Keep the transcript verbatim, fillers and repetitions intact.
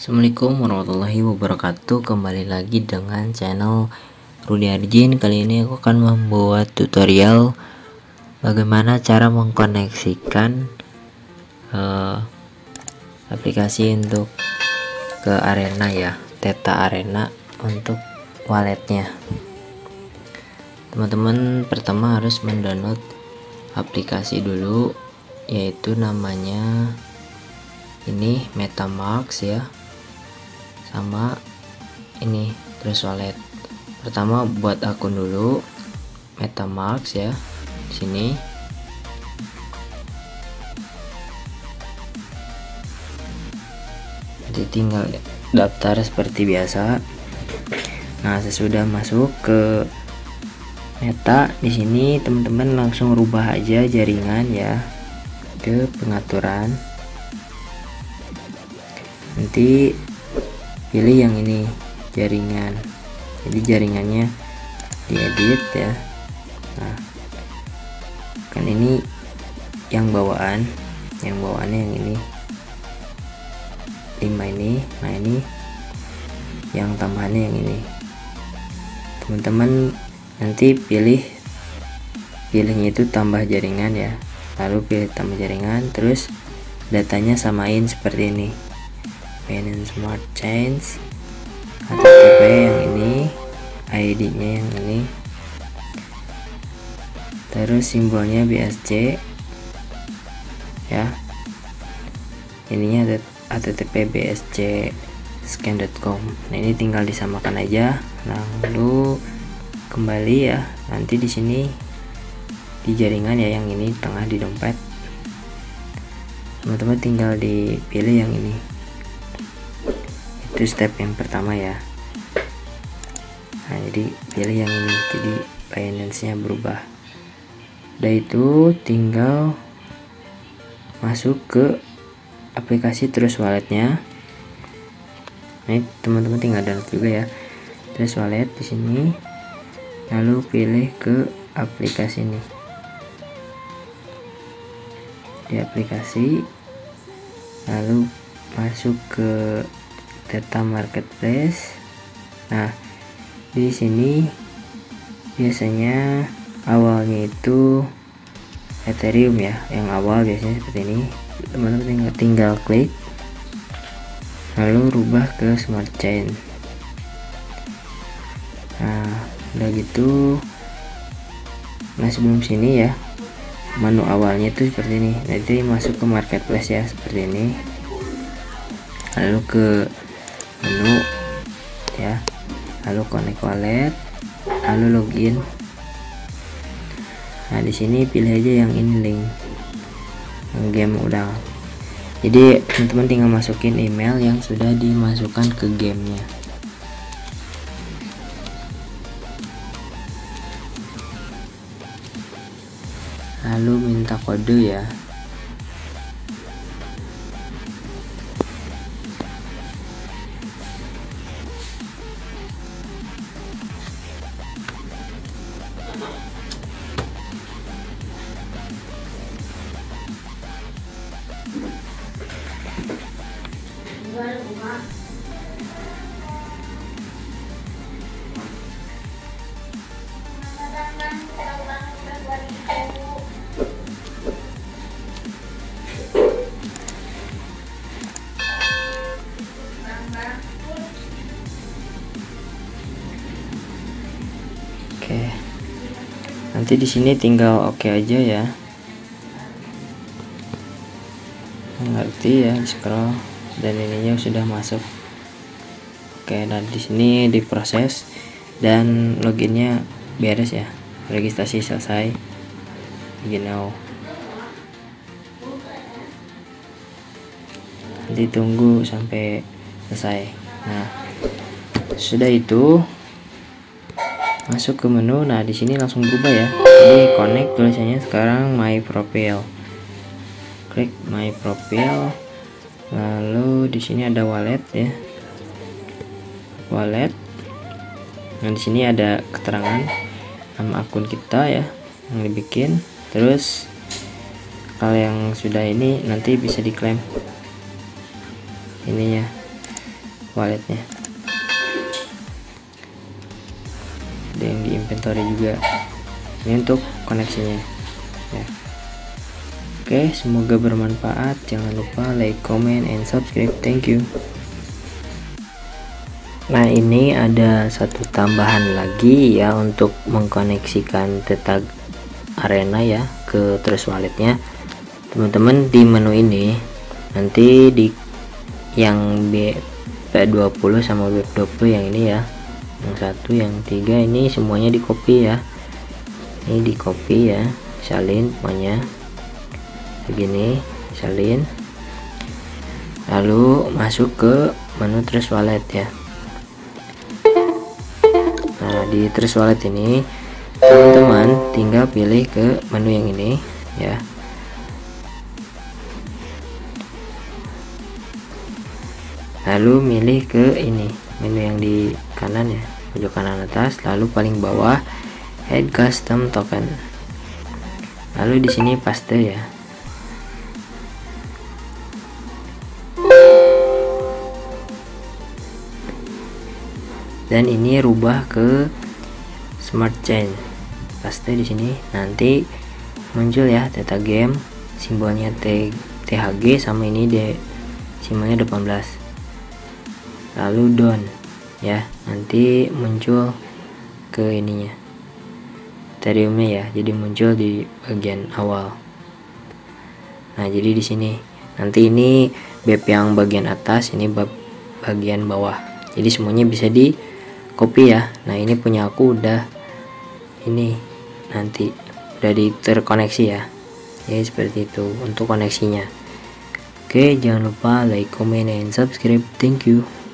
Assalamualaikum warahmatullahi wabarakatuh. Kembali lagi dengan channel Rudy Arjin. Kali ini aku akan membuat tutorial bagaimana cara mengkoneksikan uh, aplikasi untuk ke Arena ya, Theta Arena untuk walletnya. Teman-teman pertama harus mendownload aplikasi dulu, yaitu namanya ini MetaMask ya, sama ini Trust Wallet. Pertama buat akun dulu MetaMask ya, di sini. Jadi tinggal daftar seperti biasa. Nah, sesudah masuk ke Meta, di sini teman-teman langsung rubah aja jaringan ya ke pengaturan. Nanti pilih yang ini jaringan, jadi jaringannya diedit ya. Nah, kan ini yang bawaan, yang bawaannya yang ini lima ini. Nah, ini yang tambahannya yang ini. Teman-teman nanti pilih pilihnya itu tambah jaringan ya, lalu pilih tambah jaringan, terus datanya samain seperti ini, Binance Smart Chain, H T T P yang ini, I D-nya yang ini, terus simbolnya B S C ya, ininya ada H T T P B S C scan dot com. Nah, ini tinggal disamakan aja, lalu kembali ya. Nanti di sini di jaringan ya, yang ini tengah di dompet, teman-teman tinggal dipilih yang ini. Itu step yang pertama ya. Nah, jadi pilih yang ini, jadi Binance nya berubah. Udah itu tinggal masuk ke aplikasi Trust Wallet-nya. Nah, teman-teman tinggal download juga ya Trust Wallet di sini, lalu pilih ke aplikasi ini, di aplikasi, lalu masuk ke Theta Marketplace. Nah, di sini biasanya awalnya itu Ethereum ya, yang awal biasanya seperti ini. Teman-teman tinggal, tinggal klik, lalu rubah ke Smart Chain. Nah, udah gitu. Nah, sebelum sini ya, menu awalnya itu seperti ini. Nanti masuk ke Marketplace ya, seperti ini, lalu ke menu ya, lalu connect wallet, lalu login. Nah, di sini pilih aja yang ini, link yang game udah. Jadi teman-teman tinggal masukin email yang sudah dimasukkan ke gamenya. Lalu minta kode ya. Oke, nanti di sini tinggal oke aja ya, ngerti ya, di scroll dan ininya sudah masuk. Oke, dan di sini diproses dan loginnya beres ya, registrasi selesai. Begini, oh. Nanti tunggu sampai selesai. Nah, sudah itu masuk ke menu. Nah, di sini langsung berubah ya. Jadi connect tulisannya sekarang my profile. Klik my profile. Lalu di sini ada wallet ya. Wallet. Nah, di sini ada keterangan nama akun kita ya yang dibikin. Terus kalau yang sudah ini nanti bisa diklaim ininya. walletnya. Ada yang di inventory juga. Ini untuk koneksinya ya. Oke, semoga bermanfaat. Jangan lupa like, comment, and subscribe. Thank you. Nah, ini ada satu tambahan lagi ya untuk mengkoneksikan Tetag Arena ya ke Trust Walletnya. Teman-teman, di menu ini nanti di yang B P dua puluh sama B P dua puluh yang ini ya, yang satu, yang tiga ini semuanya di copy ya. Ini di copy ya, salin pokoknya begini, salin, lalu masuk ke menu Trust Wallet ya. Nah, di Trust Wallet ini teman-teman tinggal pilih ke menu yang ini ya. Lalu milih ke ini, menu yang di kanan ya, pojok kanan atas, lalu paling bawah add custom token. Lalu di sini paste ya. Dan ini rubah ke smart chain, paste di sini, nanti muncul ya Tetag Game, simbolnya T THG sama ini D, simbolnya delapan belas, lalu down ya, nanti muncul ke ininya Ethereumnya ya, jadi muncul di bagian awal. Nah, jadi di sini nanti ini B P yang bagian atas, ini bagian bawah, jadi semuanya bisa di copy ya. Nah, ini punya aku udah ini nanti udah di terkoneksi ya. Jadi seperti itu untuk koneksinya. Oke, jangan lupa like, comment, and subscribe. Thank you.